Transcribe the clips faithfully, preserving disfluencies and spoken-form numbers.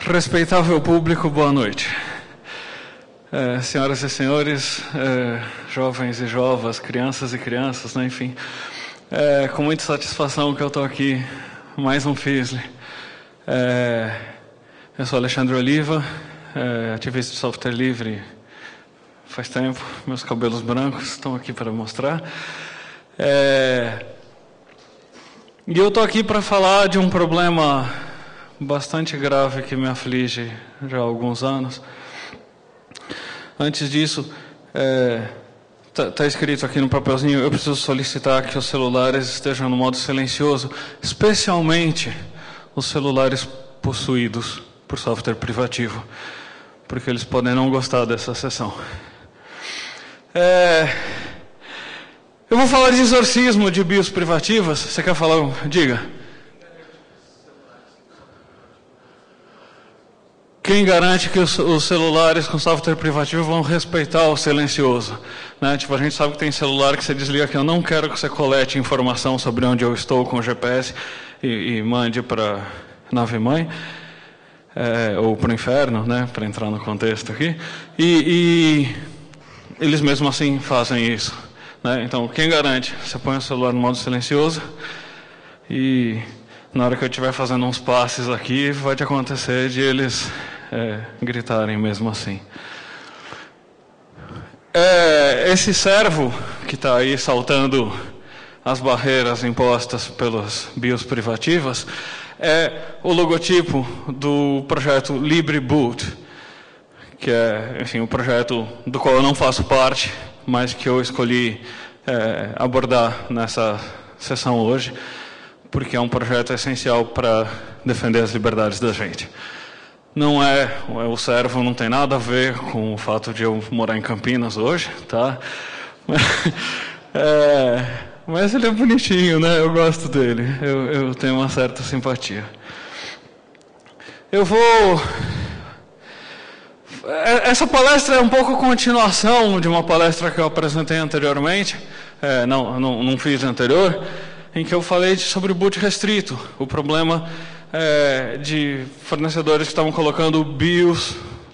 Respeitável público, boa noite. É, senhoras e senhores, é, jovens e jovas, crianças e crianças, né, enfim. É, com muita satisfação que eu estou aqui, mais um Fizzly. É, eu sou Alexandre Oliva, é, ativista de software livre faz tempo, meus cabelos brancos estão aqui para mostrar. É, e eu estou aqui para falar de um problema bastante grave que me aflige já há alguns anos. Antes disso, está é, tá escrito aqui no papelzinho, eu preciso solicitar que os celulares estejam no modo silencioso, especialmente os celulares possuídos por software privativo, porque eles podem não gostar dessa sessão. É, eu vou falar de exorcismo de BIOS privativas. Você quer falar? Diga. Quem garante que os, os celulares com software privativo vão respeitar o silencioso? Né? Tipo, a gente sabe que tem celular que você desliga que eu não quero que você colete informação sobre onde eu estou com o G P S e, e mande para nave-mãe, é, ou para o inferno, né? Para entrar no contexto aqui. E, e eles mesmo assim fazem isso. Né? Então, quem garante? Você põe o celular no modo silencioso e na hora que eu estiver fazendo uns passes aqui, vai te acontecer de eles é, gritarem mesmo assim. É, esse servo que está aí saltando as barreiras impostas pelas BIOS privativas é o logotipo do projeto LibreBoot, que é, enfim, um projeto do qual eu não faço parte, mas que eu escolhi é, abordar nessa sessão hoje, porque é um projeto essencial para defender as liberdades da gente. Não é, o servo não tem nada a ver com o fato de eu morar em Campinas hoje, tá? É, mas ele é bonitinho, né? Eu gosto dele, eu, eu tenho uma certa simpatia. Eu vou... Essa palestra é um pouco continuação de uma palestra que eu apresentei anteriormente, é, não, não, não fiz anterior, em que eu falei sobre o boot restrito, o problema é, de fornecedores que estavam colocando BIOS.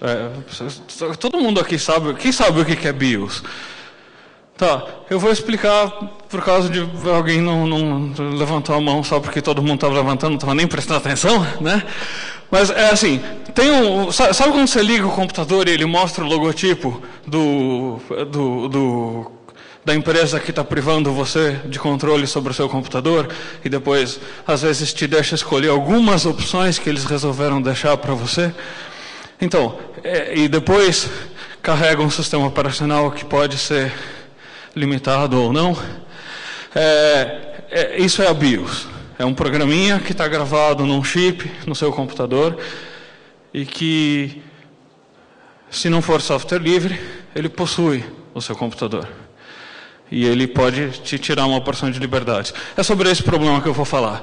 É, todo mundo aqui sabe, quem sabe o que é BIOS? Tá, eu vou explicar por causa de alguém não, não levantou a mão só porque todo mundo estava levantando, não estava nem prestando atenção, né? Mas é assim, tem um, sabe quando você liga o computador e ele mostra o logotipo do, do, do da empresa que está privando você de controle sobre o seu computador e depois, às vezes, te deixa escolher algumas opções que eles resolveram deixar para você? Então, é, e depois carrega um sistema operacional que pode ser limitado ou não. É, é, isso é a BIOS. É um programinha que está gravado num chip no seu computador e que, se não for software livre, ele possui o seu computador. E ele pode te tirar uma porção de liberdade. É sobre esse problema que eu vou falar.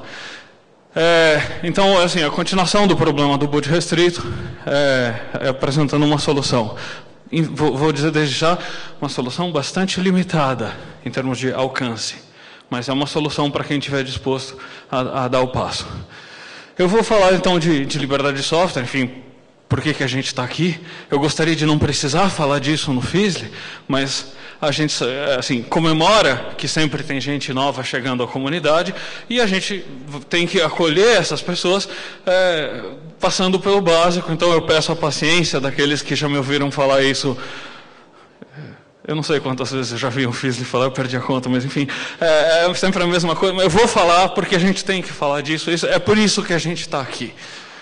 É, então, assim, a continuação do problema do boot restrito é, é apresentando uma solução. Vou, vou dizer desde já, uma solução bastante limitada em termos de alcance. Mas é uma solução para quem estiver disposto a, a dar o passo. Eu vou falar, então, de, de liberdade de software, enfim, por que que a gente está aqui. Eu gostaria de não precisar falar disso no Fizzly, mas a gente, assim, comemora que sempre tem gente nova chegando à comunidade e a gente tem que acolher essas pessoas é, passando pelo básico. Então eu peço a paciência daqueles que já me ouviram falar isso. Eu não sei quantas vezes eu já vi um Fizzly falar, eu perdi a conta, mas enfim, é, é sempre a mesma coisa. Mas eu vou falar porque a gente tem que falar disso, isso, é por isso que a gente está aqui.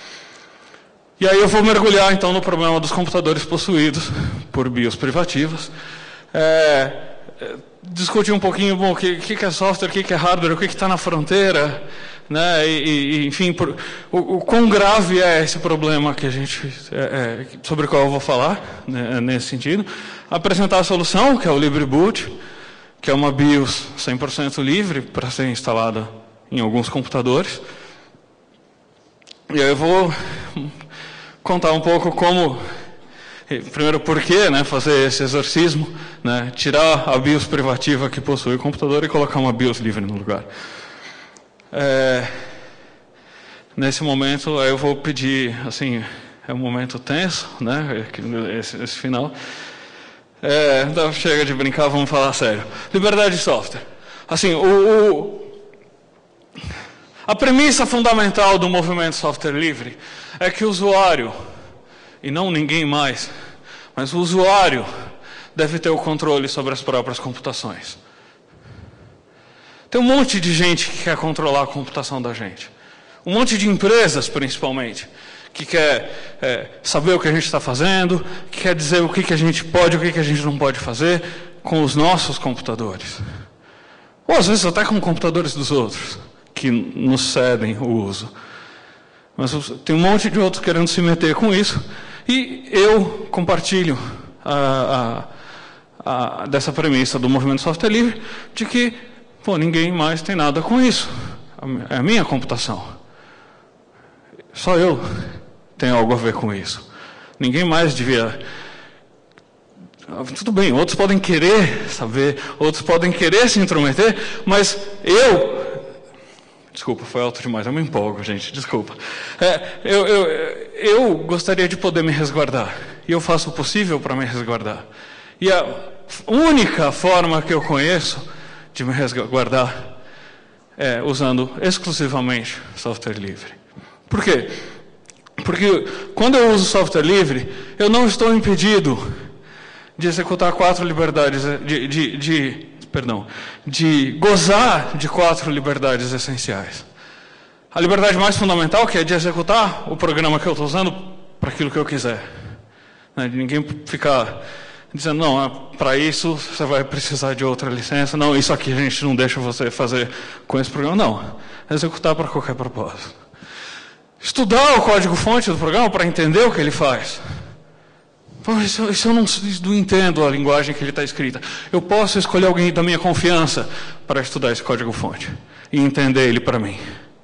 E aí eu vou mergulhar então no problema dos computadores possuídos por BIOS privativas. É, discutir um pouquinho, bom, o que, que é software, o que é hardware, o que está na fronteira, né? E, e enfim, por, o, o quão grave é esse problema que a gente, é, é, sobre o qual eu vou falar, né, nesse sentido. Apresentar a solução, que é o LibreBoot, que é uma BIOS cem por cento livre para ser instalada em alguns computadores. E aí eu vou contar um pouco como... Primeiro, por que, né, fazer esse exorcismo, né, tirar a BIOS privativa que possui o computador e colocar uma BIOS livre no lugar. É, nesse momento, eu vou pedir, assim, é um momento tenso, né? Esse, esse final. É, então chega de brincar, vamos falar sério. Liberdade de software. Assim, o, o, a premissa fundamental do movimento software livre é que o usuário, e não ninguém mais, mas o usuário deve ter o controle sobre as próprias computações. Tem um monte de gente que quer controlar a computação da gente. Um monte de empresas, principalmente, que quer é, saber o que a gente está fazendo, que quer dizer o que, que a gente pode e o que, que a gente não pode fazer com os nossos computadores. Ou às vezes até com computadores dos outros, que nos cedem o uso. Mas tem um monte de outros querendo se meter com isso, e eu compartilho a, a, a, dessa premissa do movimento software livre, de que pô, ninguém mais tem nada com isso. É a minha computação. Só eu tenho algo a ver com isso. Ninguém mais devia... Tudo bem, outros podem querer saber, outros podem querer se intrometer, mas eu... Desculpa, foi alto demais, eu me empolgo, gente, desculpa. É, eu, eu, eu gostaria de poder me resguardar, e eu faço o possível para me resguardar. E a única forma que eu conheço de me resguardar é usando exclusivamente software livre. Por quê? Porque quando eu uso software livre, eu não estou impedido de executar quatro liberdades, de, de, de, perdão, de gozar de quatro liberdades essenciais. A liberdade mais fundamental, que é de executar o programa que eu estou usando para aquilo que eu quiser. Né? De ninguém ficar dizendo, não, para isso você vai precisar de outra licença, não, isso aqui a gente não deixa você fazer com esse programa. Não, executar para qualquer propósito. Estudar o código-fonte do programa para entender o que ele faz. Pô, isso, isso eu não, não entendo a linguagem que ele está escrita. Eu posso escolher alguém da minha confiança para estudar esse código-fonte e entender ele para mim.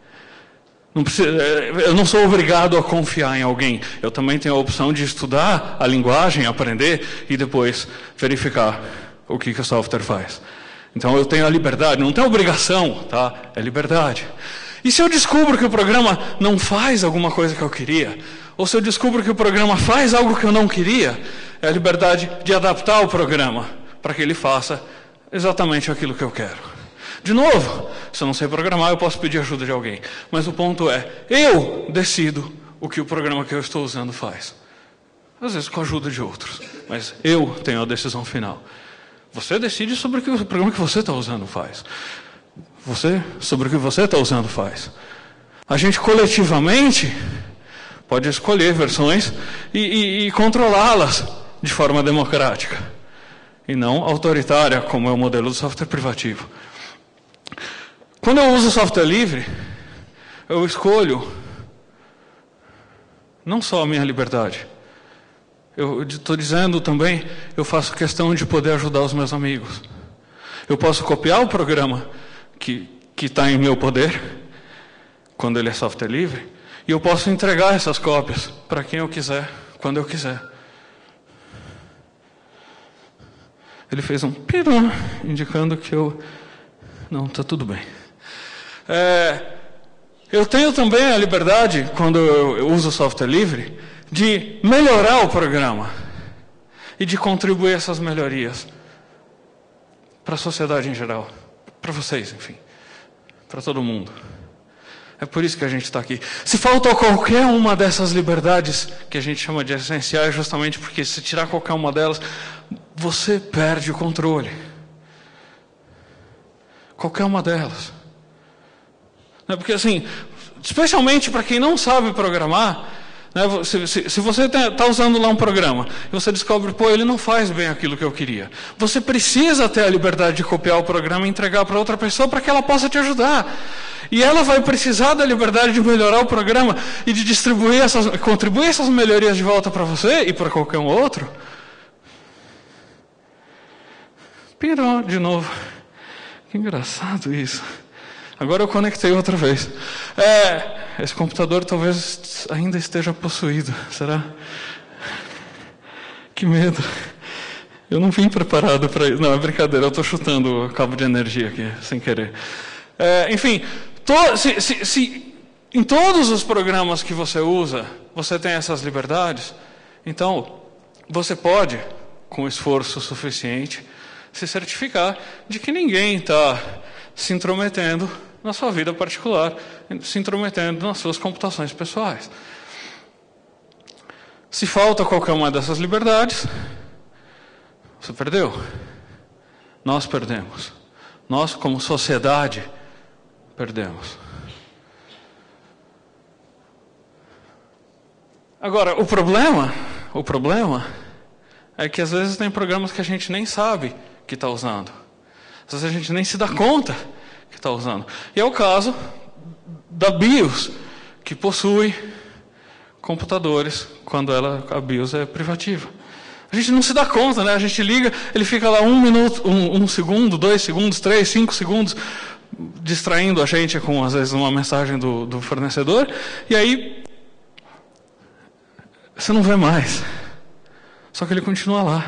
Não precisa, eu não sou obrigado a confiar em alguém. Eu também tenho a opção de estudar a linguagem, aprender e depois verificar o que, que o software faz. Então eu tenho a liberdade, não tenho obrigação, tá? É liberdade. E se eu descubro que o programa não faz alguma coisa que eu queria, ou se eu descubro que o programa faz algo que eu não queria, é a liberdade de adaptar o programa para que ele faça exatamente aquilo que eu quero. De novo, se eu não sei programar, eu posso pedir ajuda de alguém. Mas o ponto é, eu decido o que o programa que eu estou usando faz. Às vezes com a ajuda de outros, mas eu tenho a decisão final. Você decide sobre o que o programa que você está usando faz. Você, sobre o que você está usando faz. A gente coletivamente pode escolher versões e, e, e controlá-las de forma democrática. E não autoritária, como é o modelo do software privativo. Quando eu uso software livre, eu escolho não só a minha liberdade. Eu estou dizendo também, eu faço questão de poder ajudar os meus amigos. Eu posso copiar o programa que que está em meu poder, quando ele é software livre, e eu posso entregar essas cópias para quem eu quiser, quando eu quiser. Ele fez um pirã, indicando que eu... Não, está tudo bem. É, eu tenho também a liberdade, quando eu uso software livre, de melhorar o programa e de contribuir essas melhorias para a sociedade em geral, para vocês, enfim, para todo mundo. É por isso que a gente está aqui. Se falta qualquer uma dessas liberdades que a gente chama de essenciais, justamente porque se tirar qualquer uma delas, você perde o controle. Qualquer uma delas. Porque assim, especialmente para quem não sabe programar, né, se, se, se você está usando lá um programa e você descobre, pô, ele não faz bem aquilo que eu queria. Você precisa ter a liberdade de copiar o programa e entregar para outra pessoa para que ela possa te ajudar. E ela vai precisar da liberdade de melhorar o programa e de distribuir essas, contribuir essas melhorias de volta para você e para qualquer um outro. Pirou de novo. Que engraçado isso. Agora eu conectei outra vez. É, esse computador talvez ainda esteja possuído. Será? Que medo. Eu não vim preparado para isso. Não, é brincadeira. Eu estou chutando o cabo de energia aqui, sem querer. É, enfim, tô, se, se, se em todos os programas que você usa, você tem essas liberdades. Então, você pode, com esforço suficiente, se certificar de que ninguém está se intrometendo na sua vida particular, se intrometendo nas suas computações pessoais. Se falta qualquer uma dessas liberdades, você perdeu. Nós perdemos. Nós, como sociedade, perdemos. Agora, o problema, o problema é que às vezes tem programas que a gente nem sabe que está usando. Às vezes a gente nem se dá conta que está usando. E é o caso da BIOS, que possui computadores quando ela, a BIOS é privativa. A gente não se dá conta, né? A gente liga, ele fica lá um minuto, um, um segundo, dois segundos, três, cinco segundos, distraindo a gente com, às vezes, uma mensagem do, do fornecedor, e aí você não vê mais. Só que ele continua lá.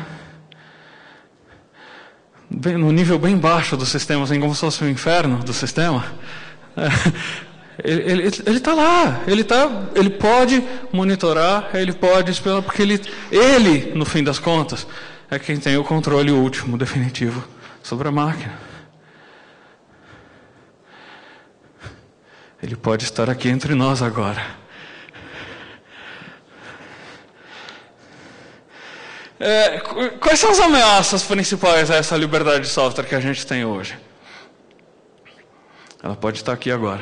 Bem, no nível bem baixo do sistema, assim, como se fosse o inferno do sistema. É, ele está lá. Ele, tá, ele pode monitorar, ele pode esperar, porque ele, ele, no fim das contas, é quem tem o controle último, definitivo, sobre a máquina. Ele pode estar aqui entre nós agora. É, quais são as ameaças principais a essa liberdade de software que a gente tem hoje? Ela pode estar aqui agora.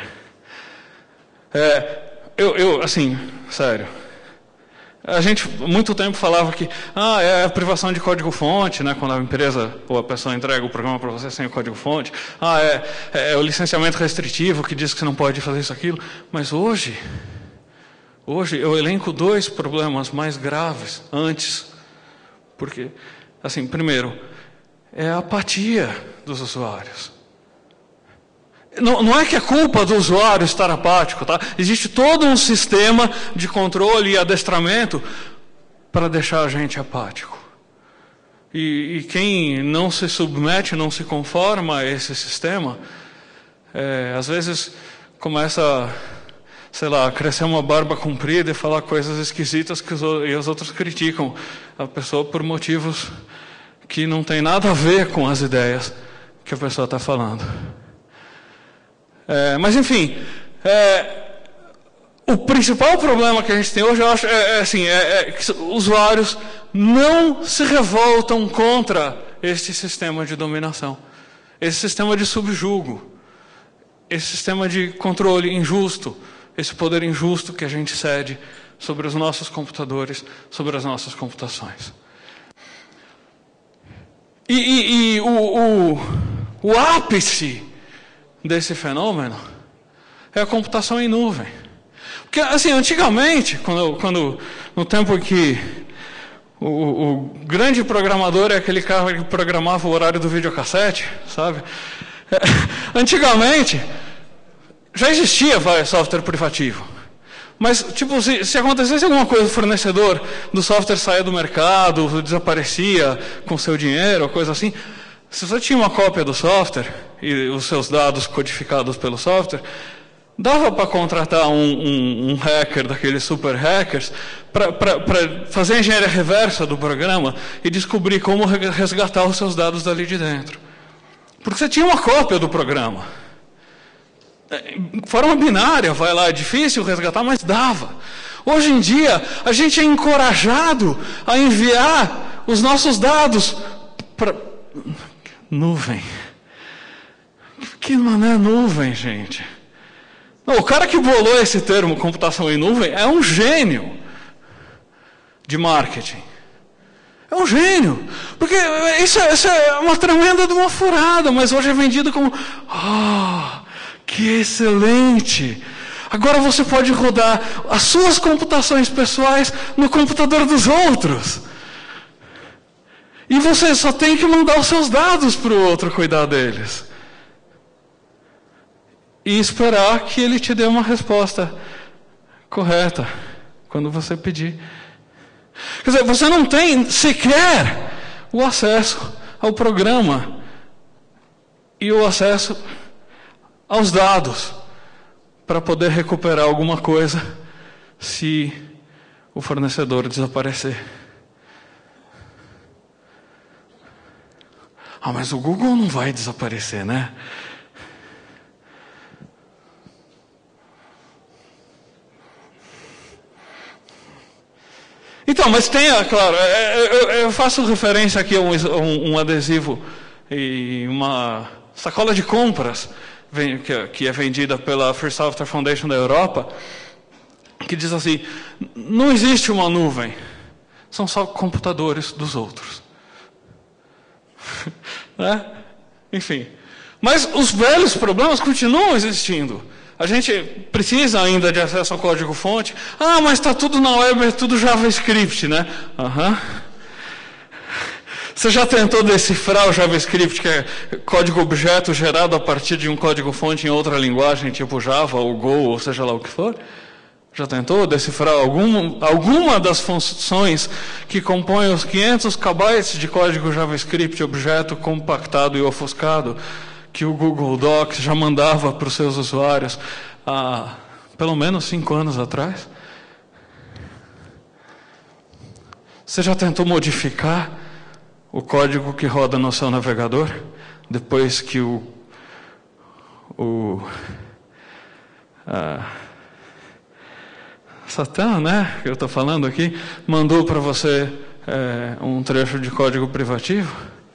É, eu, eu, assim, sério, a gente muito tempo falava que ah, é a privação de código-fonte, né, quando a empresa ou a pessoa entrega o programa para você sem o código-fonte. Ah, é, é o licenciamento restritivo que diz que você não pode fazer isso, aquilo. Mas hoje, hoje eu elenco dois problemas mais graves antes. Porque, assim, primeiro, é a apatia dos usuários. Não, não é que é culpa do usuário estar apático, tá? Existe todo um sistema de controle e adestramento para deixar a gente apático. E, e quem não se submete, não se conforma a esse sistema, é, às vezes começa, sei lá, a crescer uma barba comprida e falar coisas esquisitas que os, e os outros criticam a pessoa por motivos que não tem nada a ver com as ideias que a pessoa está falando. É, mas, enfim, é, o principal problema que a gente tem hoje, eu acho, é, é, assim, é, é que usuários não se revoltam contra este sistema de dominação, esse sistema de subjugo, esse sistema de controle injusto, esse poder injusto que a gente cede sobre os nossos computadores, sobre as nossas computações. E, e, e o, o, o ápice desse fenômeno é a computação em nuvem. Porque, assim, antigamente, quando, quando no tempo que o, o grande programador é aquele cara que programava o horário do videocassete, sabe? É, antigamente, já existia vai, software privativo. Mas, tipo, se, se acontecesse alguma coisa, o fornecedor do software saía do mercado, desaparecia com seu dinheiro, coisa assim, se você tinha uma cópia do software e os seus dados codificados pelo software, dava para contratar um, um, um hacker, daqueles super hackers, para fazer a engenharia reversa do programa e descobrir como resgatar os seus dados dali de dentro. Porque você tinha uma cópia do programa. Forma binária, vai lá, é difícil resgatar, mas dava. Hoje em dia, a gente é encorajado a enviar os nossos dados para nuvem. Que não é nuvem, gente? Não, o cara que bolou esse termo, computação em nuvem, é um gênio de marketing. É um gênio. Porque isso é, isso é uma tremenda de uma furada, mas hoje é vendido como... Ah, oh, que excelente! Agora você pode rodar as suas computações pessoais no computador dos outros. E você só tem que mandar os seus dados para o outro cuidar deles. E esperar que ele te dê uma resposta correta quando você pedir. Quer dizer, você não tem sequer o acesso ao programa e o acesso aos dados para poder recuperar alguma coisa se o fornecedor desaparecer. Ah, mas o Google não vai desaparecer, né? Então, mas tem, claro, eu faço referência aqui a um, um adesivo e uma sacola de compras que é vendida pela Free Software Foundation da Europa, que diz assim: não existe uma nuvem, são só computadores dos outros. Né? Enfim. Mas os velhos problemas continuam existindo. A gente precisa ainda de acesso ao código-fonte. Ah, mas está tudo na web, é tudo JavaScript, né? Uhum. Você já tentou decifrar o JavaScript, que é código-objeto gerado a partir de um código-fonte em outra linguagem, tipo Java ou Go, ou seja lá o que for? Já tentou decifrar algum, alguma das funções que compõem os quinhentos kibytes de código JavaScript, objeto compactado e ofuscado, que o Google Docs já mandava para os seus usuários há pelo menos cinco anos atrás? Você já tentou modificar o código que roda no seu navegador depois que o... o a, Satã, né, que eu estou falando aqui, mandou para você é, um trecho de código privativo?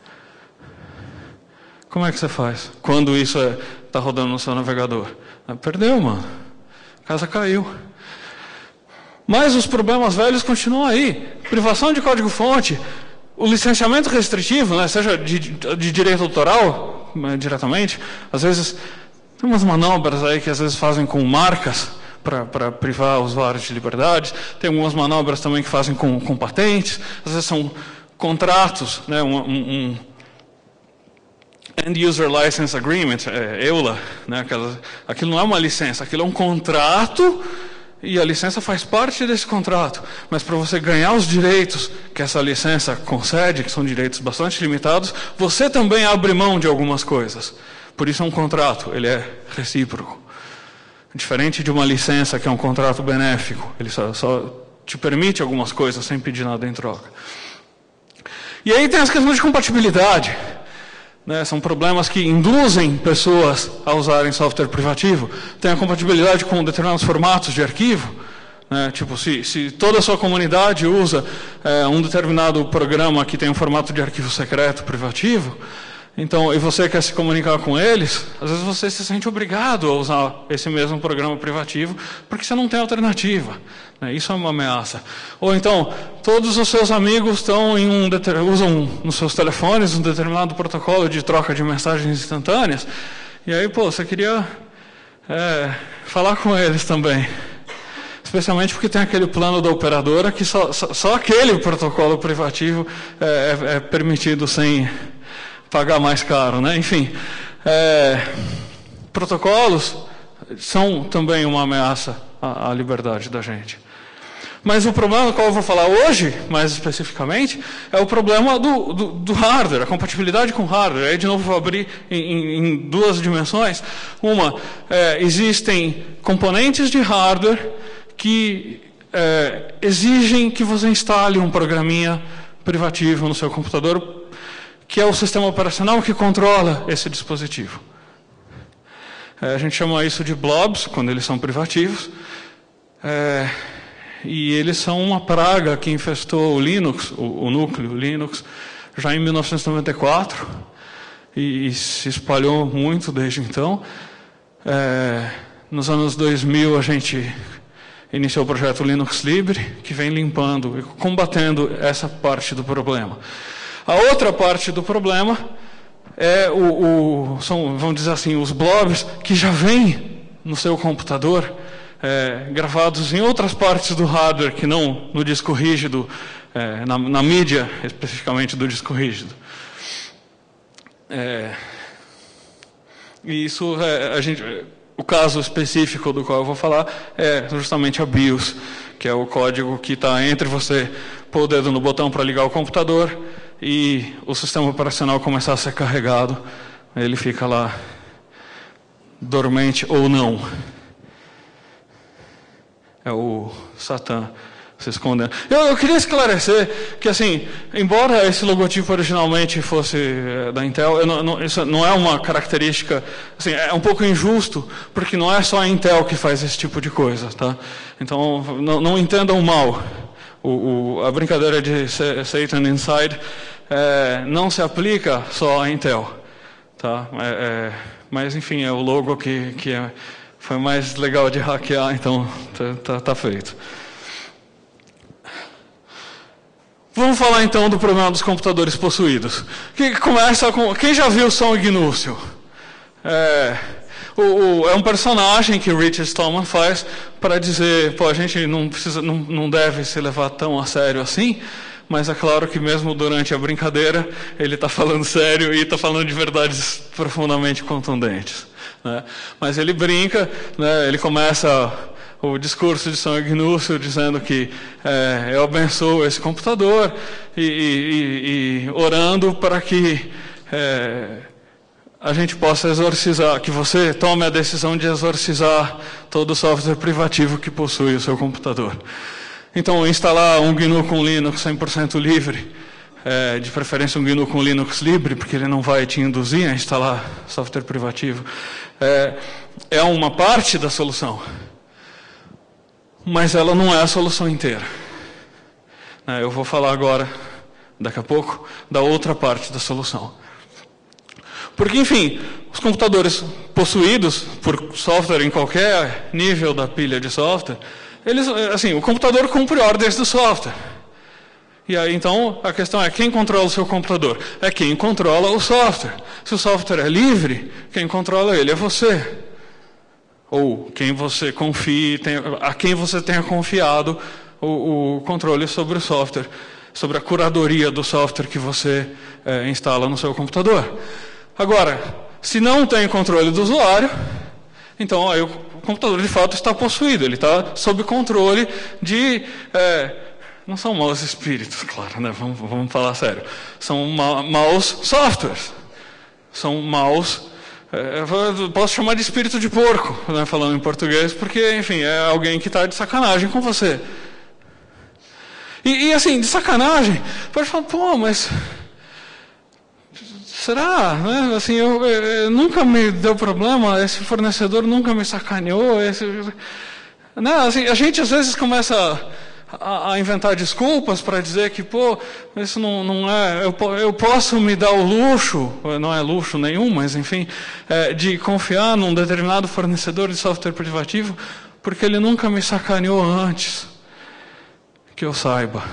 Como é que você faz quando isso está é, rodando no seu navegador? Ah, perdeu, mano. A casa caiu. Mas os problemas velhos continuam aí. Privação de código-fonte, o licenciamento restritivo, né, seja de, de direito autoral, né, diretamente, às vezes tem umas manobras aí que às vezes fazem com marcas, para privar usuários de liberdades. Tem algumas manobras também que fazem com, com patentes. Às vezes são contratos, né, um, um, um End User License Agreement, é, E U L A. Né, aquela, aquilo não é uma licença, aquilo é um contrato e a licença faz parte desse contrato. Mas para você ganhar os direitos que essa licença concede, que são direitos bastante limitados, você também abre mão de algumas coisas. Por isso é um contrato, ele é recíproco. Diferente de uma licença, que é um contrato benéfico. Ele só, só te permite algumas coisas sem pedir nada em troca. E aí tem as questões de compatibilidade. Né? São problemas que induzem pessoas a usarem software privativo. Tem a compatibilidade com determinados formatos de arquivo. Né? Tipo, se, se toda a sua comunidade usa é, um determinado programa que tem um formato de arquivo secreto privativo, então, e você quer se comunicar com eles, às vezes você se sente obrigado a usar esse mesmo programa privativo, porque você não tem alternativa. Né? Isso é uma ameaça. Ou então, todos os seus amigos estão em um, usam nos seus telefones um determinado protocolo de troca de mensagens instantâneas, e aí, pô, você queria é, falar com eles também. Especialmente porque tem aquele plano da operadora que só, só, só aquele protocolo privativo é, é, é permitido sem pagar mais caro, né? Enfim, é, protocolos são também uma ameaça à, à liberdade da gente. Mas o problema do qual eu vou falar hoje, mais especificamente, é o problema do, do, do hardware, a compatibilidade com hardware. Aí, de novo, vou abrir em, em, em duas dimensões. Uma, é, existem componentes de hardware que é, exigem que você instale um programinha privativo no seu computador, que é o sistema operacional que controla esse dispositivo. É, a gente chama isso de blobs, quando eles são privativos. É, e eles são uma praga que infestou o Linux, o, o núcleo Linux, já em mil novecentos e noventa e quatro, e, e se espalhou muito desde então. É, nos anos dois mil, a gente iniciou o projeto Linux Libre, que vem limpando e combatendo essa parte do problema. A outra parte do problema é o, o, são, vamos dizer assim, os blobs que já vêm no seu computador, é, gravados em outras partes do hardware que não no disco rígido, é, na, na mídia especificamente do disco rígido. É, e isso, é, a gente, o caso específico do qual eu vou falar é justamente a BIOS, que é o código que está entre você pôr o dedo no botão para ligar o computador e o sistema operacional começar a ser carregado. Ele fica lá dormente ou não. É o Satã se escondendo. Eu, eu queria esclarecer que, assim, embora esse logotipo originalmente fosse é, da Intel, eu não, não, isso não é uma característica, assim, é um pouco injusto, porque não é só a Intel que faz esse tipo de coisa, tá? Então, não, não entendam mal. O, o, a brincadeira de Satan Inside é, não se aplica só à Intel, tá? É, é, mas, enfim, é o logo que, que é, foi mais legal de hackear, então tá, tá, tá feito. Vamos falar então do problema dos computadores possuídos. Que começa com... Quem já viu Som Ignúcio? É, o, o, é um personagem que o Richard Stallman faz para dizer, pô, a gente não, precisa, não, não deve se levar tão a sério assim, mas é claro que mesmo durante a brincadeira ele está falando sério e está falando de verdades profundamente contundentes, né? Mas ele brinca, né, ele começa o discurso de São Ignúcio dizendo que é, eu abençoo esse computador e, e, e orando para que é, a gente possa exorcizar, que você tome a decisão de exorcizar todo o software privativo que possui o seu computador. Então, instalar um G N U com Linux cem por cento livre, é, de preferência um G N U com Linux livre, porque ele não vai te induzir a instalar software privativo, é, é uma parte da solução. Mas ela não é a solução inteira. Eu vou falar agora, daqui a pouco, da outra parte da solução. Porque, enfim, os computadores possuídos por software em qualquer nível da pilha de software, eles, assim, o computador cumpre ordens do software. E aí, então, a questão é quem controla o seu computador? É quem controla o software. Se o software é livre, quem controla ele é você. Ou quem você confie, tem, a quem você tenha confiado o, o controle sobre o software, sobre a curadoria do software que você é, instala no seu computador. Agora, se não tem controle do usuário, então aí o computador de fato está possuído, ele está sob controle de... É, não são maus espíritos, claro, né? vamos, vamos falar sério. São ma maus softwares, são maus... Eu posso chamar de espírito de porco, né, falando em português, porque, enfim, é alguém que está de sacanagem com você. E, e, assim, de sacanagem, pode falar, pô, mas... Será? Né? Assim, eu, eu, nunca me deu problema, esse fornecedor nunca me sacaneou. Esse... Né? Assim, a gente, às vezes, começa... a inventar desculpas para dizer que, pô, isso não, não é... Eu, eu posso me dar o luxo, não é luxo nenhum, mas, enfim, é, de confiar num determinado fornecedor de software privativo, porque ele nunca me sacaneou antes, que eu saiba.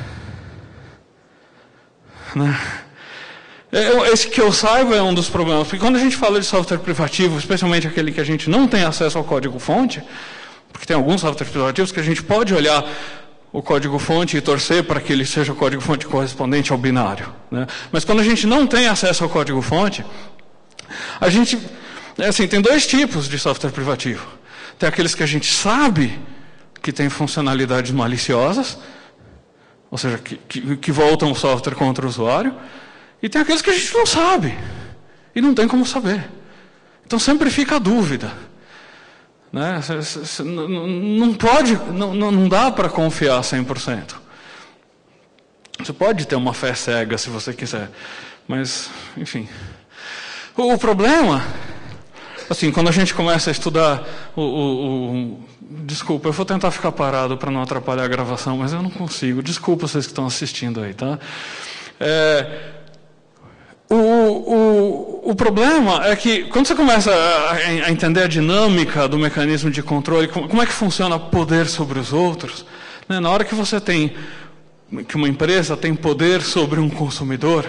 Né? Esse que eu saiba é um dos problemas, porque quando a gente fala de software privativo, especialmente aquele que a gente não tem acesso ao código-fonte, porque tem alguns softwares privativos que a gente pode olhar o código-fonte e torcer para que ele seja o código-fonte correspondente ao binário, né? Mas quando a gente não tem acesso ao código-fonte, a gente, assim, tem dois tipos de software privativo. Tem aqueles que a gente sabe que tem funcionalidades maliciosas, ou seja, que, que, que voltam o software contra o usuário, e tem aqueles que a gente não sabe, e não tem como saber. Então sempre fica a dúvida. Né? Não pode, não, não dá para confiar cem por cento. Você pode ter uma fé cega se você quiser, mas, enfim. O, o problema, assim, quando a gente começa a estudar o, o, o desculpa, eu vou tentar ficar parado para não atrapalhar a gravação, mas eu não consigo. Desculpa vocês que estão assistindo aí, tá? É, O, o, o problema é que, quando você começa a, a entender a dinâmica do mecanismo de controle, como, como é que funciona o poder sobre os outros, né? Na hora que você tem, que uma empresa tem poder sobre um consumidor,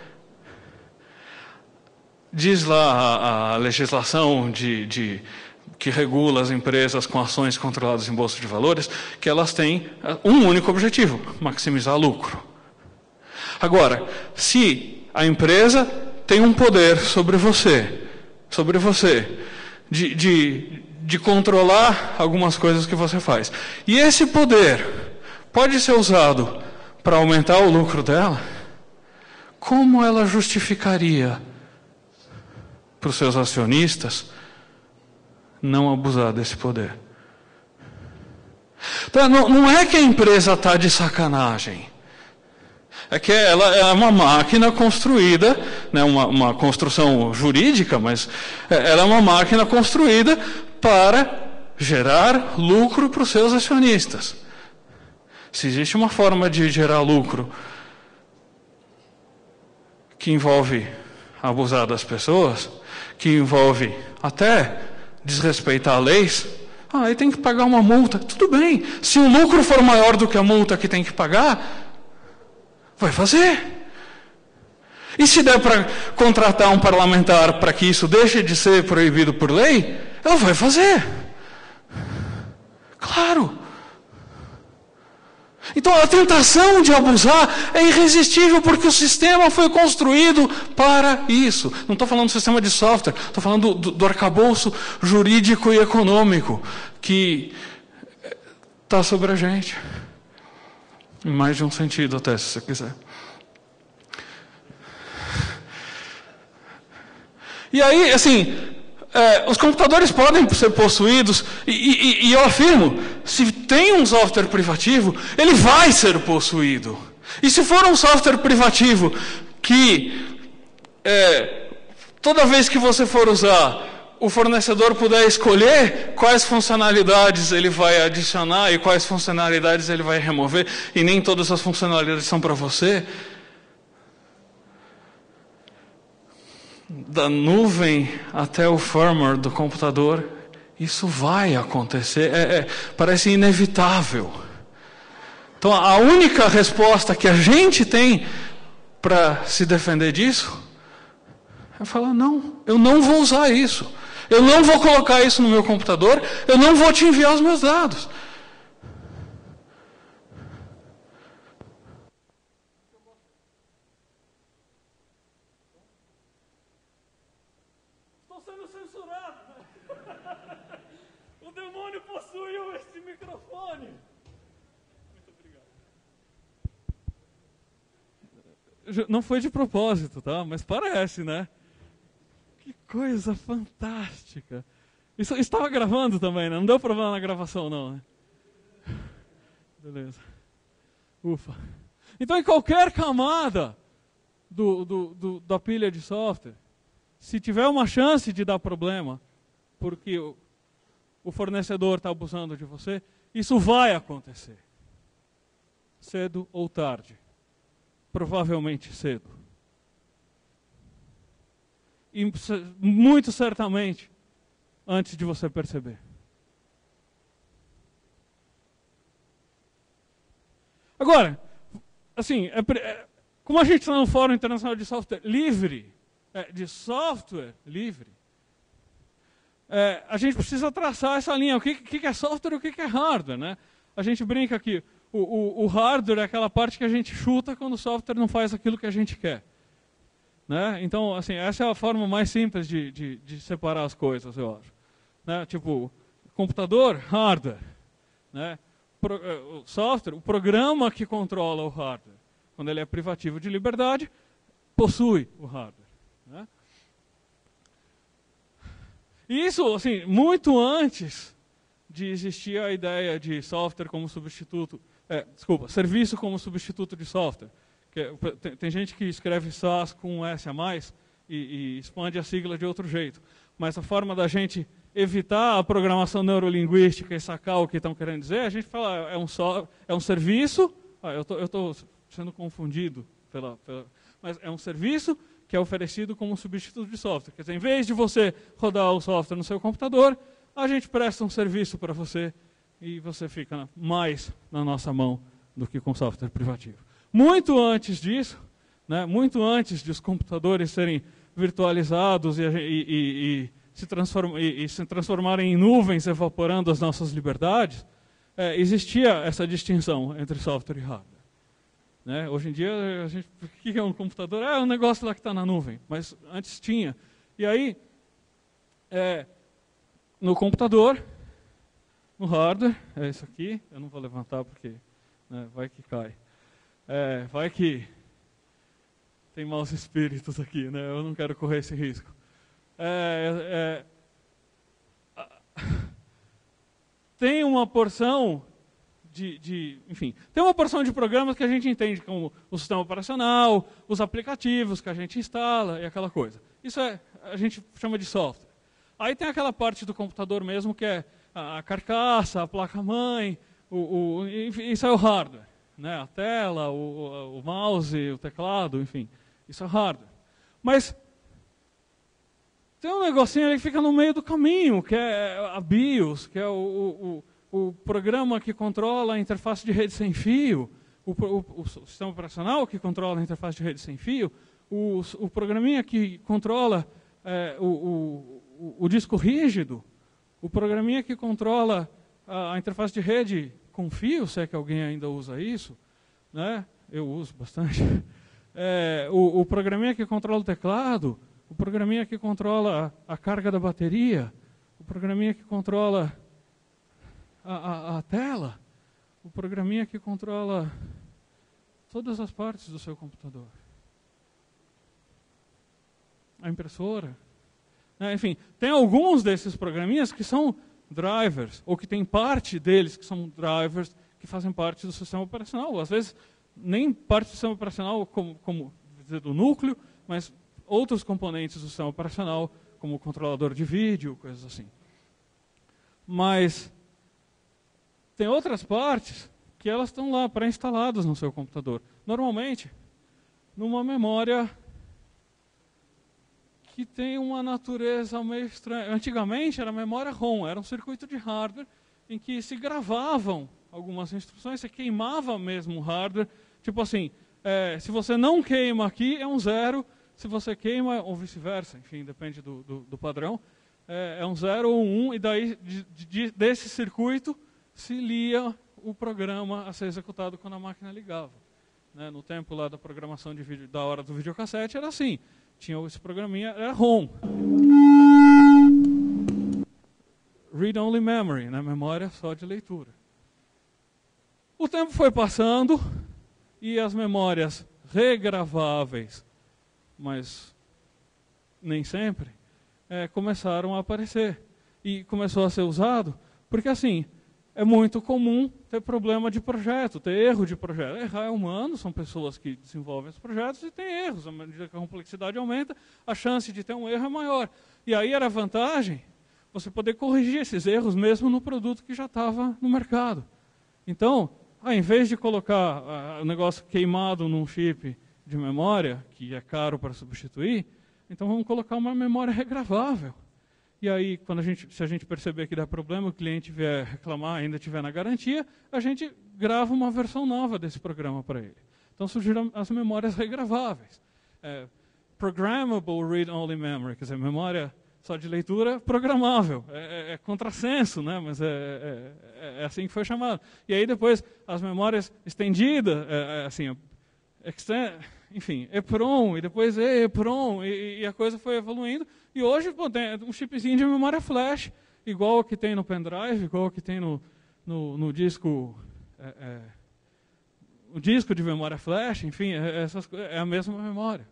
diz lá a, a legislação de, de, que regula as empresas com ações controladas em bolsa de valores, que elas têm um único objetivo: maximizar lucro. Agora, se a empresa tem um poder sobre você, sobre você, de, de, de controlar algumas coisas que você faz. E esse poder pode ser usado para aumentar o lucro dela. Como ela justificaria para os seus acionistas não abusar desse poder? Então, não, não é que a empresa está de sacanagem. É que ela é uma máquina construída, né, uma, uma construção jurídica, mas ela é uma máquina construída para gerar lucro para os seus acionistas. Se existe uma forma de gerar lucro que envolve abusar das pessoas, que envolve até desrespeitar leis, ah, aí tem que pagar uma multa. Tudo bem. Se o lucro for maior do que a multa que tem que pagar, vai fazer. E se der para contratar um parlamentar para que isso deixe de ser proibido por lei, ela vai fazer. Claro. Então a tentação de abusar é irresistível porque o sistema foi construído para isso. Não estou falando do sistema de software, estou falando do, do arcabouço jurídico e econômico que está sobre a gente. Em mais de um sentido até, se você quiser. E aí, assim, é, os computadores podem ser possuídos, e, e, e eu afirmo, se tem um software privativo, ele vai ser possuído. E se for um software privativo que, é, toda vez que você for usar, o fornecedor puder escolher quais funcionalidades ele vai adicionar e quais funcionalidades ele vai remover, e nem todas as funcionalidades são para você, da nuvem até o firmware do computador, isso vai acontecer, é, é, parece inevitável. Então a única resposta que a gente tem para se defender disso é falar, não, eu não vou usar isso. Eu não vou colocar isso no meu computador, eu não vou te enviar os meus dados. Estou sendo censurado. O demônio possuiu este microfone. Muito obrigado. Não foi de propósito, tá? Mas parece, né? Que coisa fantástica. Isso estava gravando também, né? Não deu problema na gravação, não, né? Beleza. Ufa. Então, em qualquer camada do, do, do, da pilha de software, se tiver uma chance de dar problema, porque o, o fornecedor está abusando de você, isso vai acontecer. Cedo ou tarde. Provavelmente cedo. E muito certamente antes de você perceber. Agora, assim, é, é, como a gente está no Fórum Internacional de Software Livre, é, de software livre, é, a gente precisa traçar essa linha. O que, que é software e o que é hardware, né? A gente brinca aqui, o, o, o hardware é aquela parte que a gente chuta quando o software não faz aquilo que a gente quer. Né? Então, assim, essa é a forma mais simples de, de, de separar as coisas, eu acho. Né? Tipo, computador, hardware. Né? Pro, o software, o programa que controla o hardware. Quando ele é privativo de liberdade, possui o hardware. Né? E isso, assim, muito antes de existir a ideia de software como substituto, é, desculpa, serviço como substituto de software. Tem, tem gente que escreve SaaS com um S a mais e, e expande a sigla de outro jeito. Mas a forma da gente evitar a programação neurolinguística e sacar o que estão querendo dizer, a gente fala, é um, so, é um serviço, ah, eu estou sendo confundido, pela, pela, mas é um serviço que é oferecido como substituto de software. Quer dizer, em vez de você rodar o software no seu computador, a gente presta um serviço para você e você fica mais na nossa mão do que com software privativo. Muito antes disso, né, muito antes de os computadores serem virtualizados e, e, e, e, se, transform, e, e se transformarem em nuvens, evaporando as nossas liberdades, é, existia essa distinção entre software e hardware. Né? Hoje em dia, a gente, o que é um computador? É um negócio lá que está na nuvem, mas antes tinha. E aí, é, no computador, no hardware, é isso aqui, eu não vou levantar porque, né, vai que cai. É, vai que tem maus espíritos aqui, né? Eu não quero correr esse risco. É, é, tem uma porção de, de... Enfim, tem uma porção de programas que a gente entende como o sistema operacional, os aplicativos que a gente instala e aquela coisa. Isso é, a gente chama de software. Aí tem aquela parte do computador mesmo que é a carcaça, a placa-mãe, o, o, isso é o hardware, né? A tela, o, o mouse, o teclado, enfim, isso é hardware. Mas tem um negocinho ali que fica no meio do caminho, que é a BIOS, que é o, o, o programa que controla a interface de rede sem fio, o, o, o sistema operacional que controla a interface de rede sem fio, o, o programinha que controla é, o, o O, o disco rígido, o programinha que controla a, a interface de rede com fio, se é que alguém ainda usa isso, né? Eu uso bastante. É, o, o programinha que controla o teclado, o programinha que controla a, a carga da bateria, o programinha que controla a, a, a tela, o programinha que controla todas as partes do seu computador. A impressora. Enfim, tem alguns desses programinhas que são drivers, ou que tem parte deles que são drivers que fazem parte do sistema operacional. Às vezes, nem parte do sistema operacional como, como do núcleo, mas outros componentes do sistema operacional, como o controlador de vídeo, coisas assim. Mas tem outras partes que elas estão lá pré-instaladas no seu computador. Normalmente, numa memória que tem uma natureza meio estranha. Antigamente era memória ROM, era um circuito de hardware em que se gravavam algumas instruções, você queimava mesmo o hardware. Tipo assim, é, se você não queima aqui, é um zero, se você queima, ou vice-versa, enfim, depende do, do, do padrão, é, é um zero ou um, e daí de, de, desse circuito se lia o programa a ser executado quando a máquina ligava. Né, no tempo lá da programação de vídeo, da hora do videocassete, era assim. Tinha esse programinha, era ROM. Read Only Memory, né? Memória só de leitura. O tempo foi passando e as memórias regraváveis, mas nem sempre, é, começaram a aparecer. E começou a ser usado, porque assim, é muito comum ter problema de projeto, ter erro de projeto. Errar é humano, são pessoas que desenvolvem os projetos e tem erros. À medida que a complexidade aumenta, a chance de ter um erro é maior. E aí era a vantagem você poder corrigir esses erros mesmo no produto que já estava no mercado. Então, ah, em vez de colocar ah, o negócio queimado num chip de memória, que é caro para substituir, então vamos colocar uma memória regravável. E aí, quando a gente, se a gente perceber que dá problema, o cliente vier reclamar, ainda estiver na garantia, a gente grava uma versão nova desse programa para ele. Então surgiram as memórias regraváveis. É, programmable read-only memory, quer dizer, memória só de leitura programável. É, é, é contrassenso, né? Mas é, é, é assim que foi chamado. E aí depois as memórias estendidas, é, é, assim, extend, enfim, EPROM, e depois EEPROM, e, e a coisa foi evoluindo. E hoje, pô, tem um chipzinho de memória flash, igual o que tem no pendrive, igual o que tem no, no, no disco, é, é, o disco de memória flash, enfim, é, essas, é a mesma memória.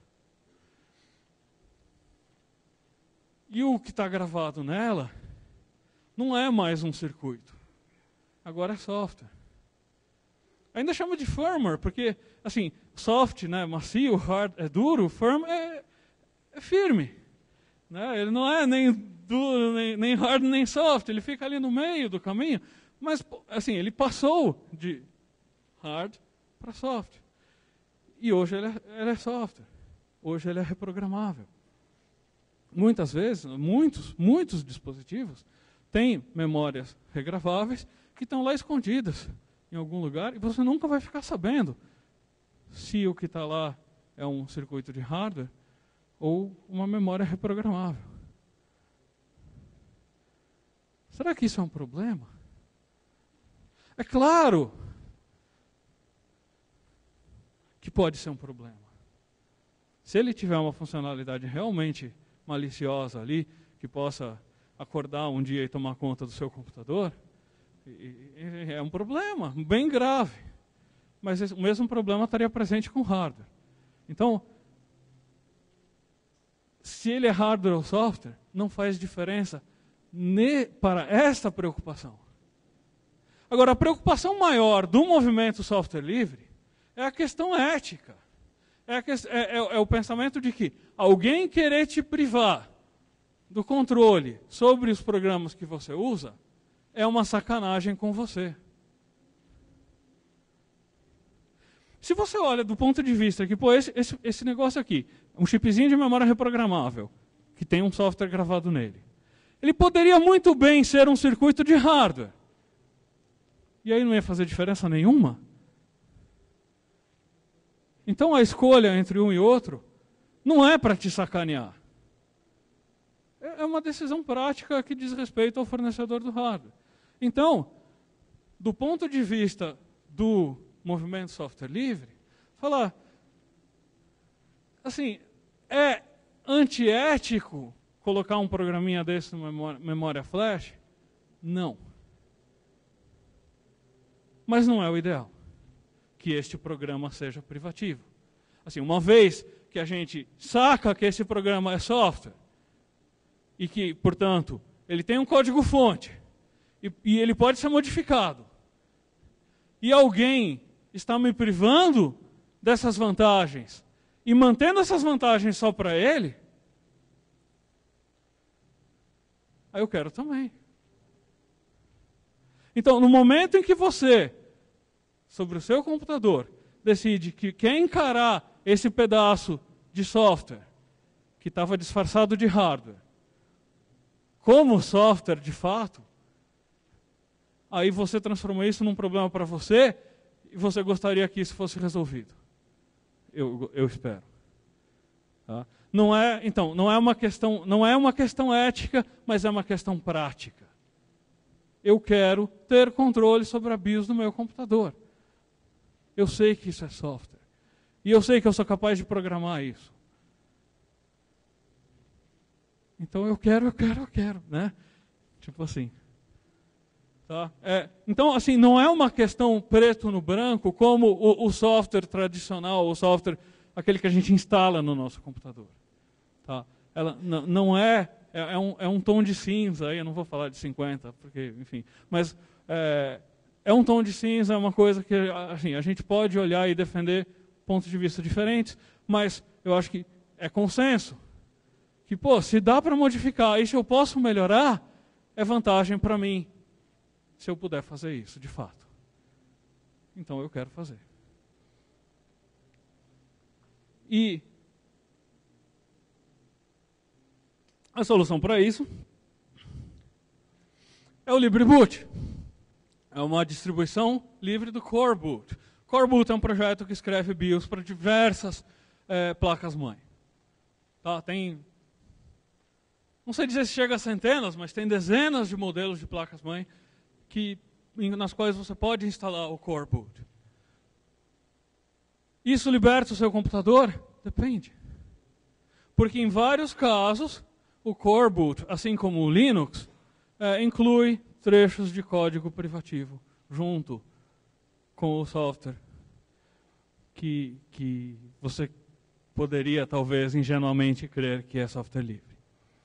E o que está gravado nela não é mais um circuito, agora é software. Ainda chama de firmware, porque, assim, soft, né, macio, hard é duro, firm é, é firme. Né? Ele não é nem duro, nem, nem hard, nem soft, ele fica ali no meio do caminho, mas, assim, ele passou de hard para soft. E hoje ele é, ele é software, hoje ele é reprogramável. Muitas vezes, muitos, muitos dispositivos têm memórias regraváveis que estão lá escondidas em algum lugar, e você nunca vai ficar sabendo se o que está lá é um circuito de hardware ou uma memória reprogramável. Será que isso é um problema? É claro que pode ser um problema. Se ele tiver uma funcionalidade realmente maliciosa ali, que possa acordar um dia e tomar conta do seu computador, é um problema bem grave. Mas o mesmo problema estaria presente com hardware. Então, se ele é hardware ou software, não faz diferença para esta preocupação. Agora, a preocupação maior do movimento software livre é a questão ética. É, a que, é, é, é o pensamento de que alguém querer te privar do controle sobre os programas que você usa é uma sacanagem com você. Se você olha do ponto de vista que, pô, esse, esse, esse negócio aqui, um chipzinho de memória reprogramável, que tem um software gravado nele, ele poderia muito bem ser um circuito de hardware. E aí não ia fazer diferença nenhuma. Então a escolha entre um e outro não é para te sacanear. É uma decisão prática que diz respeito ao fornecedor do hardware. Então, do ponto de vista do movimento software livre, falar assim, é antiético colocar um programinha desse na memória, memória flash? Não. Mas não é o ideal que este programa seja privativo. Assim, uma vez que a gente saca que esse programa é software e que, portanto, ele tem um código-fonte e, e ele pode ser modificado, e alguém está me privando dessas vantagens e mantendo essas vantagens só para ele, aí eu quero também. Então, no momento em que você, sobre o seu computador, decide que quer encarar esse pedaço de software que estava disfarçado de hardware como software de fato, aí você transforma isso num problema para você e você gostaria que isso fosse resolvido. Eu, eu espero. Tá? Não é, então, não é uma questão, não é uma questão ética, mas é uma questão prática. Eu quero ter controle sobre a BIOS do meu computador. Eu sei que isso é software. E eu sei que eu sou capaz de programar isso. Então eu quero, eu quero, eu quero, né? Tipo assim. Tá? É, então, assim, não é uma questão preto no branco como o, o software tradicional, o software, aquele que a gente instala no nosso computador. Tá? Ela não é, é, é, um, é um tom de cinza, aí eu não vou falar de cinquenta, porque, enfim, mas é, é um tom de cinza, é uma coisa que assim, a gente pode olhar e defender pontos de vista diferentes, mas eu acho que é consenso. Que, pô, se dá para modificar e se eu posso melhorar, é vantagem para mim, se eu puder fazer isso, de fato. Então eu quero fazer. E a solução para isso é o LibreBoot. É uma distribuição livre do Coreboot. Coreboot é um projeto que escreve BIOS para diversas é, placas-mãe. Tá? Tem, não sei dizer se chega a centenas, mas tem dezenas de modelos de placas-mãe que, nas quais você pode instalar o Coreboot. Isso liberta o seu computador? Depende. Porque em vários casos, o Coreboot, assim como o Linux, é, inclui trechos de código privativo junto com o software que, que você poderia, talvez, ingenuamente crer que é software livre.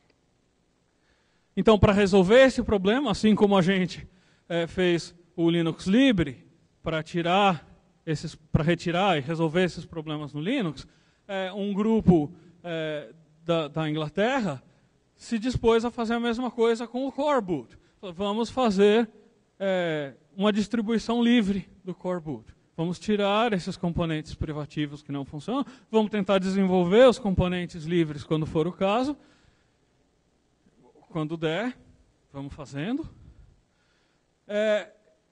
Então, para resolver esse problema, assim como a gente é, fez o Linux Libre para tirar esses, para retirar e resolver esses problemas no Linux, é, um grupo é, da, da Inglaterra se dispôs a fazer a mesma coisa com o Coreboot. Vamos fazer é, uma distribuição livre do Coreboot. Vamos tirar esses componentes privativos que não funcionam, vamos tentar desenvolver os componentes livres quando for o caso. Quando der, vamos fazendo. É,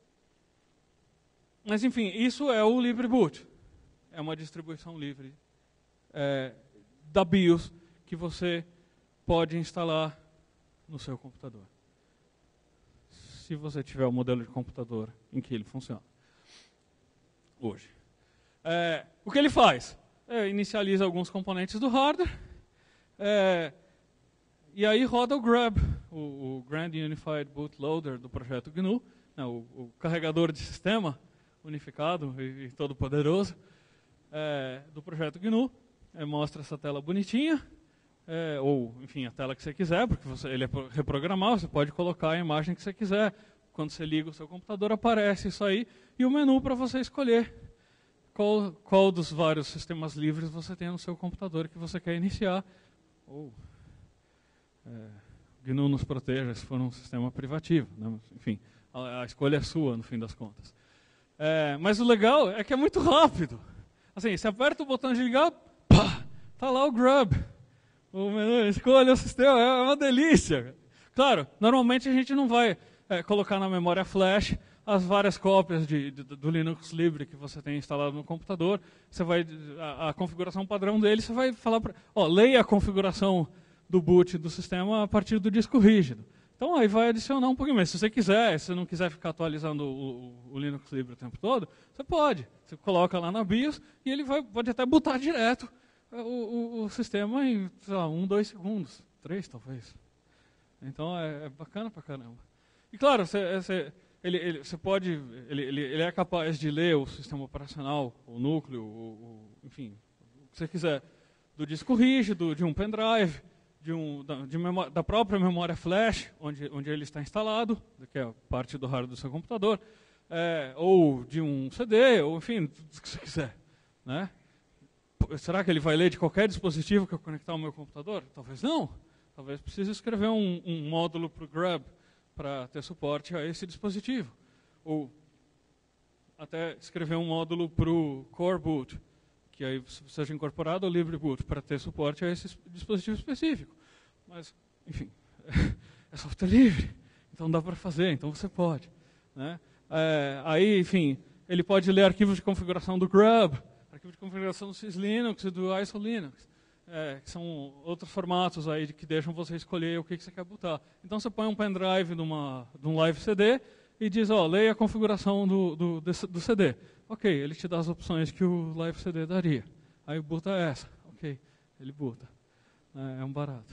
mas, enfim, isso é o LibreBoot. É uma distribuição livre é, da BIOS que você pode instalar no seu computador. Se você tiver o modelo de computador em que ele funciona. Hoje. É, o que ele faz? É, inicializa alguns componentes do hardware. É, e aí roda o GRUB, o, o Grand Unified Bootloader do projeto G N U, né, o, o carregador de sistema unificado e, e todo poderoso é, do projeto G N U. É, mostra essa tela bonitinha. É, ou, enfim, a tela que você quiser, porque você, ele é reprogramável, você pode colocar a imagem que você quiser, quando você liga o seu computador, aparece isso aí, e o menu para você escolher qual, qual dos vários sistemas livres você tem no seu computador que você quer iniciar. Ou, é, G N U nos proteja se for um sistema privativo, né? Enfim, a, a escolha é sua, no fim das contas. É, mas o legal é que é muito rápido. Assim, você aperta o botão de ligar, pá, tá lá o Grub. O menu, escolha o sistema, é uma delícia. Claro, normalmente a gente não vai é, colocar na memória flash as várias cópias de, de, do Linux Libre que você tem instalado no computador. Você vai, a, a configuração padrão dele, você vai falar, pra, ó, leia a configuração do boot do sistema a partir do disco rígido. Então aí vai adicionar um pouquinho, mas se você quiser, se você não quiser ficar atualizando o, o, o Linux Libre o tempo todo, você pode. Você coloca lá na BIOS e ele vai, pode até botar direto o, o, o sistema em, sei lá, um, dois segundos, três talvez. Então é, é bacana pra caramba. E claro, você, você, ele, ele, você pode, ele, ele, ele é capaz de ler o sistema operacional, o núcleo, o, o, enfim, o que você quiser, do disco rígido, de um pendrive, de um, da, de memória, da própria memória flash, onde, onde ele está instalado, que é parte do hardware do seu computador, é, ou de um C D, ou enfim, o que você quiser. Né? Será que ele vai ler de qualquer dispositivo que eu conectar ao meu computador? Talvez não. Talvez precise escrever um, um módulo para o Grub para ter suporte a esse dispositivo. Ou até escrever um módulo para o Core Boot, que aí seja incorporado ao LibreBoot para ter suporte a esse dispositivo específico. Mas, enfim, é software livre, então dá para fazer, então você pode. Né? É, aí, enfim, ele pode ler arquivos de configuração do Grub, arquivos de configuração do SysLinux e do ISO-Linux, é, que são outros formatos aí que deixam você escolher o que, que você quer botar. Então você põe um pendrive numa, num live C D e diz, ó, leia a configuração do, do, do C D. Ok, ele te dá as opções que o live C D daria. Aí buta essa. Ok, ele buta. É, é um barato.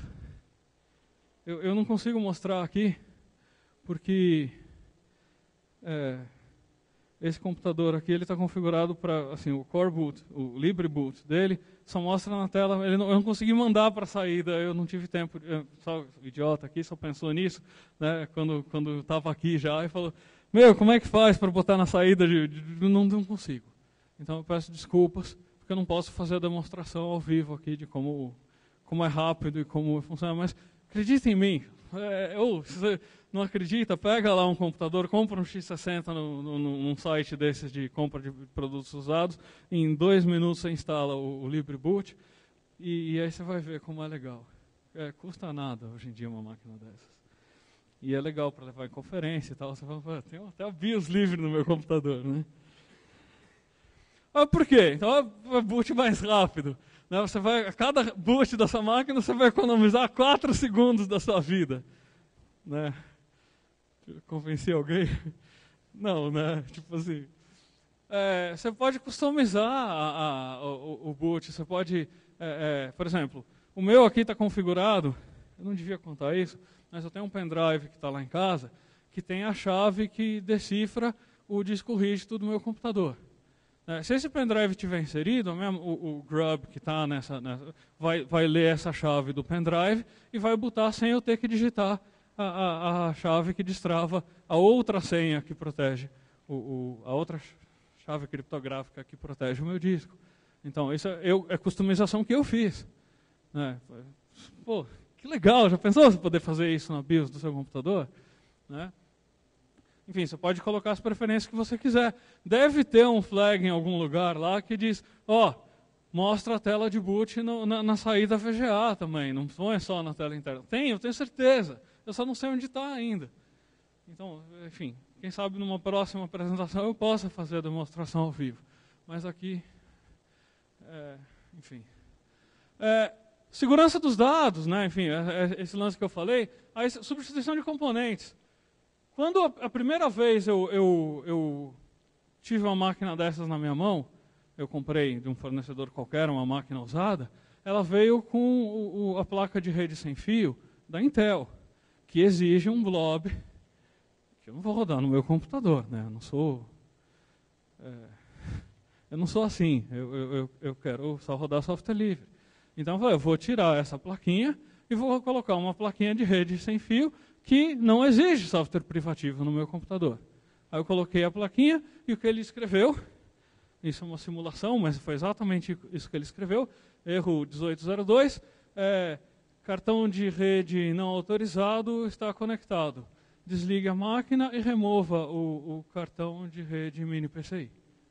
Eu, eu não consigo mostrar aqui, porque é, esse computador aqui ele está configurado para, assim, o Core Boot, o LibreBoot dele, só mostra na tela, ele não, eu não consegui mandar para a saída, eu não tive tempo, eu, só idiota aqui, só pensou nisso, né, quando quando estava aqui já, e falou, meu, como é que faz para botar na saída? De, de, de, não, não consigo. Então eu peço desculpas, porque eu não posso fazer a demonstração ao vivo aqui de como, como é rápido e como funciona, mas acredita em mim. É, ou, se você não acredita, pega lá um computador, compra um X sessenta no, no, num site desses de compra de produtos usados, em dois minutos você instala o, o LibreBoot, e, e aí você vai ver como é legal. É, custa nada hoje em dia uma máquina dessas. E é legal para levar em conferência e tal. Você fala, tem até a BIOS livre no meu computador, né? Ah, por quê? Então é boot mais rápido. Né? Você vai, a cada boot da sua máquina você vai economizar quatro segundos da sua vida. Né? Convenci alguém? Não, né? Tipo assim. É, você pode customizar a, a, o, o boot. Você pode, é, é, por exemplo, o meu aqui está configurado. Eu não devia contar isso. Mas eu tenho um pendrive que está lá em casa, que tem a chave que decifra o disco rígido do meu computador. É, se esse pendrive estiver inserido, mesmo, o, o Grub que está nessa, nessa vai, vai ler essa chave do pendrive e vai botar sem eu ter que digitar a, a, a chave que destrava a outra senha que protege, o, o, a outra chave criptográfica que protege o meu disco. Então, isso é, eu, é customização que eu fiz. Né? Pô, que legal, já pensou você poder fazer isso na BIOS do seu computador? Né? Enfim, você pode colocar as preferências que você quiser. Deve ter um flag em algum lugar lá que diz, ó, oh, mostra a tela de boot no, na, na saída V G A também, não é só na tela interna. Tem, eu tenho certeza, eu só não sei onde está ainda. Então, enfim, quem sabe numa próxima apresentação eu possa fazer a demonstração ao vivo. Mas aqui, é, enfim... É, segurança dos dados, né? Enfim, esse lance que eu falei, a substituição de componentes. Quando a, a primeira vez eu, eu, eu tive uma máquina dessas na minha mão, eu comprei de um fornecedor qualquer, uma máquina usada, ela veio com o, o, a placa de rede sem fio da Intel, que exige um blob, que eu não vou rodar no meu computador, né? Eu não sou... É, eu não sou assim, eu, eu, eu quero só rodar software livre. Então eu falei, eu vou tirar essa plaquinha e vou colocar uma plaquinha de rede sem fio que não exige software privativo no meu computador. Aí eu coloquei a plaquinha e o que ele escreveu, isso é uma simulação, mas foi exatamente isso que ele escreveu, erro dezoito zero dois, é, cartão de rede não autorizado está conectado. Desligue a máquina e remova o, o cartão de rede mini P C I.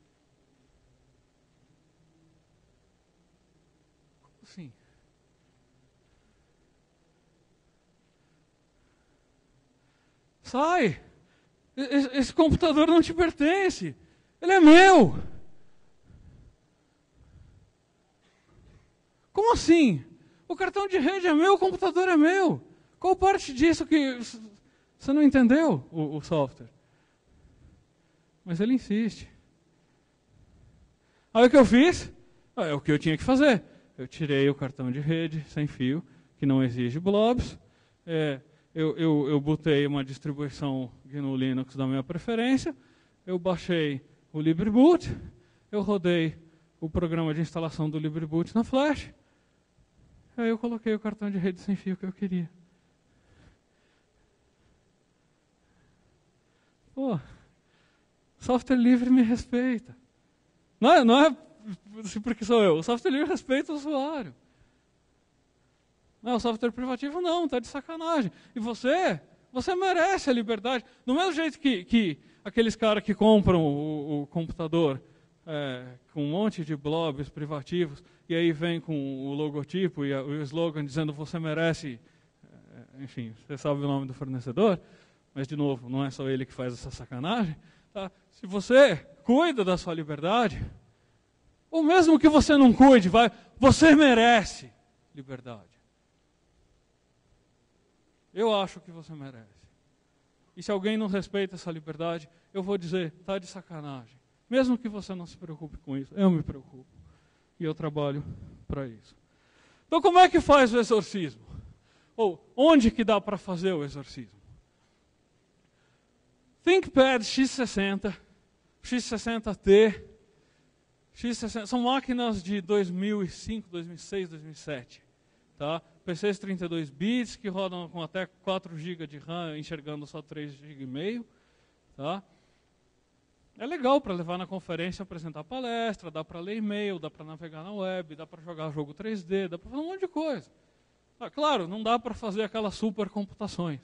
Como assim? Sai! Esse, esse computador não te pertence. Ele é meu. Como assim? O cartão de rede é meu, o computador é meu. Qual parte disso que você não entendeu, o, o software? Mas ele insiste. Aí o que eu fiz? Ah, é o que eu tinha que fazer. Eu tirei o cartão de rede sem fio, que não exige blobs. É, eu, eu, eu botei uma distribuição G N U Linux da minha preferência. Eu baixei o LibreBoot. Eu rodei o programa de instalação do LibreBoot na flash. Aí eu coloquei o cartão de rede sem fio que eu queria. Pô, software livre me respeita. Não é, não é porque sou eu. O software livre respeita o usuário. Não, o software privativo não, está de sacanagem. E você, você merece a liberdade. Do mesmo jeito que, que aqueles caras que compram o, o computador é, com um monte de blobs privativos, e aí vem com o logotipo e a, o slogan dizendo você merece, é, enfim, você sabe o nome do fornecedor, mas de novo, não é só ele que faz essa sacanagem. Tá? Se você cuida da sua liberdade, ou mesmo que você não cuide, vai, você merece liberdade. Eu acho que você merece. E se alguém não respeita essa liberdade, eu vou dizer, está de sacanagem. Mesmo que você não se preocupe com isso, eu me preocupo. E eu trabalho para isso. Então como é que faz o exorcismo? Ou onde que dá para fazer o exorcismo? ThinkPad X sessenta, X sessenta T, X sessenta, são máquinas de dois mil e cinco, dois mil e seis, dois mil e sete. Tá? P Cs trinta e dois bits que rodam com até quatro gigas de RAM, enxergando só três gigas e meio. Tá? É legal para levar na conferência, apresentar palestra, dá para ler e-mail, dá para navegar na web, dá para jogar jogo três D, dá para fazer um monte de coisa. Ah, claro, não dá para fazer aquelas supercomputações.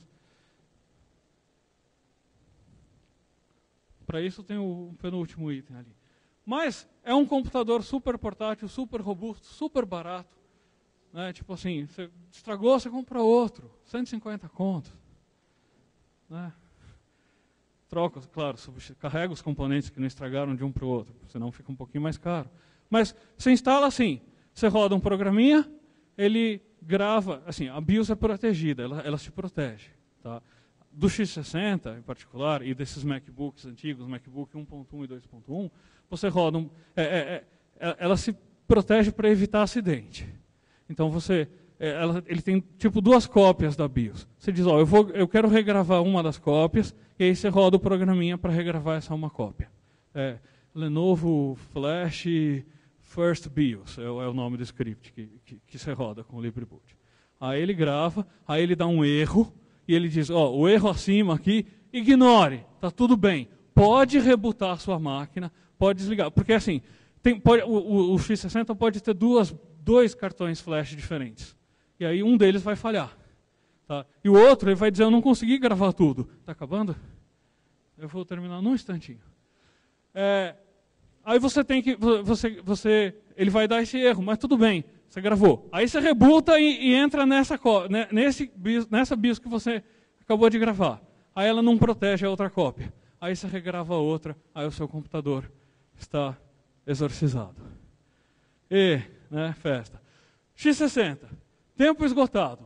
Para isso tem o penúltimo item ali. Mas é um computador super portátil, super robusto, super barato. Né? Tipo assim, você estragou, você compra outro. cento e cinquenta contos. Né? Troca, claro, carrega os componentes que não estragaram de um para o outro, senão fica um pouquinho mais caro. Mas você instala assim, você roda um programinha, ele grava, assim, a BIOS é protegida, ela, ela se protege. Tá? Do X sessenta, em particular, e desses MacBooks antigos, MacBook um ponto um e dois ponto um, você roda um... É, é, é, ela se protege para evitar acidente. Então, você... É, ela, ele tem, tipo, duas cópias da BIOS. Você diz, ó, eu, vou, eu quero regravar uma das cópias, e aí você roda o programinha para regravar essa uma cópia. É, Lenovo Flash First BIOS, é, é o nome do script que, que, que você roda com o LibreBoot. Aí ele grava, aí ele dá um erro, e ele diz, ó, o erro acima aqui, ignore, tá tudo bem. Pode rebootar a sua máquina, pode desligar. Porque assim, tem, pode, o, o, o X sessenta pode ter duas, dois cartões flash diferentes. E aí um deles vai falhar. Tá? E o outro ele vai dizer, eu não consegui gravar tudo. Está acabando? Eu vou terminar num instantinho. É, aí você tem que, você, você, ele vai dar esse erro, mas tudo bem, você gravou. Aí você rebuta e, e entra nessa, nesse, nessa BIOS que você acabou de gravar. Aí ela não protege a outra cópia. Aí você regrava a outra, aí o seu computador está exorcizado. E, né, festa. X sessenta. Tempo esgotado.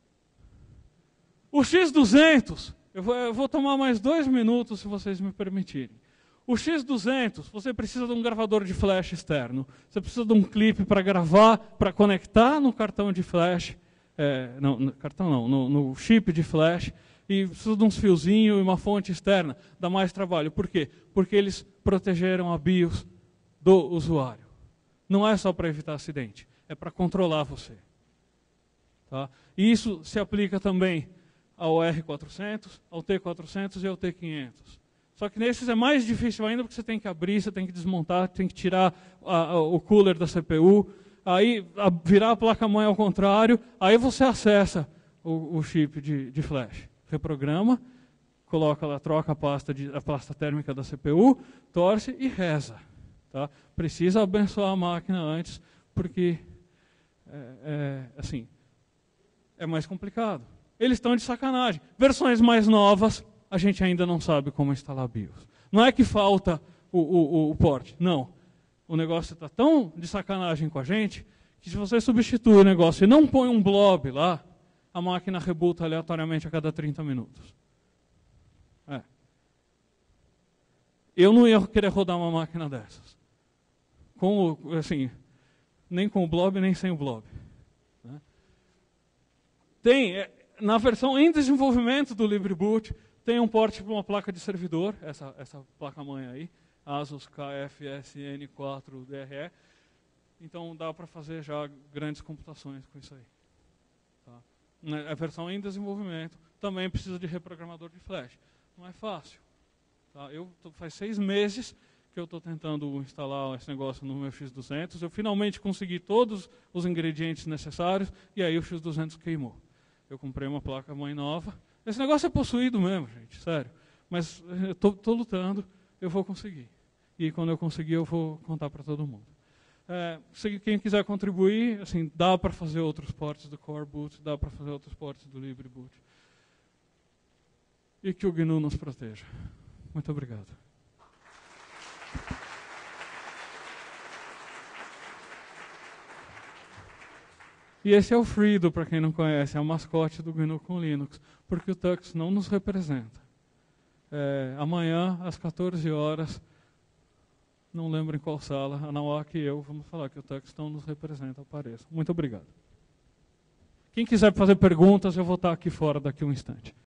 O X duzentos, eu vou, eu vou tomar mais dois minutos se vocês me permitirem. O X duzentos, você precisa de um gravador de flash externo. Você precisa de um clipe para gravar, para conectar no cartão de flash. É, não, no cartão não, no, no chip de flash. E precisa de uns fiozinhos e uma fonte externa. Dá mais trabalho. Por quê? Porque eles protegeram a BIOS do usuário. Não é só para evitar acidente, é para controlar você. Tá? E isso se aplica também ao R quatrocentos, ao T quatrocentos e ao T quinhentos. Só que nesses é mais difícil ainda, porque você tem que abrir, você tem que desmontar, tem que tirar a, a, o cooler da C P U, aí a, virar a placa-mãe ao contrário, aí você acessa o, o chip de, de flash. Reprograma, coloca lá, troca a pasta, de, a pasta térmica da C P U, torce e reza. Tá? Precisa abençoar a máquina antes, porque é, é, assim, é mais complicado. Eles estão de sacanagem. Versões mais novas, a gente ainda não sabe como instalar BIOS. Não é que falta o, o, o port, não. O negócio está tão de sacanagem com a gente, que se você substitui o negócio e não põe um blob lá, a máquina rebuta aleatoriamente a cada trinta minutos. É. Eu não ia querer rodar uma máquina dessas. Com o, assim, nem com o blob, nem sem o blob. Né? Tem, é, na versão em desenvolvimento do LibreBoot, tem um port para uma placa de servidor, essa, essa placa-mãe aí, Asus K F S N quatro D R E. Então dá para fazer já grandes computações com isso aí. Tá? A versão em desenvolvimento também precisa de reprogramador de flash. Não é fácil. Tá? Eu tô, faz seis meses que eu estou tentando instalar esse negócio no meu X duzentos. Eu finalmente consegui todos os ingredientes necessários e aí o X duzentos queimou. Eu comprei uma placa-mãe nova. Esse negócio é possuído mesmo, gente, sério. Mas eu estou lutando, eu vou conseguir. E quando eu conseguir, eu vou contar para todo mundo. É, se quem quiser contribuir, assim, dá para fazer outros ports do Core Boot, dá para fazer outros ports do LibreBoot. E que o G N U nos proteja. Muito obrigado. E esse é o Fredo, para quem não conhece, é o mascote do G N U com Linux, porque o Tux não nos representa. É, amanhã, às quatorze horas, não lembro em qual sala, a Nawak e eu vamos falar que o Tux não nos representa, apareça. Muito obrigado. Quem quiser fazer perguntas, eu vou estar aqui fora daqui a um instante.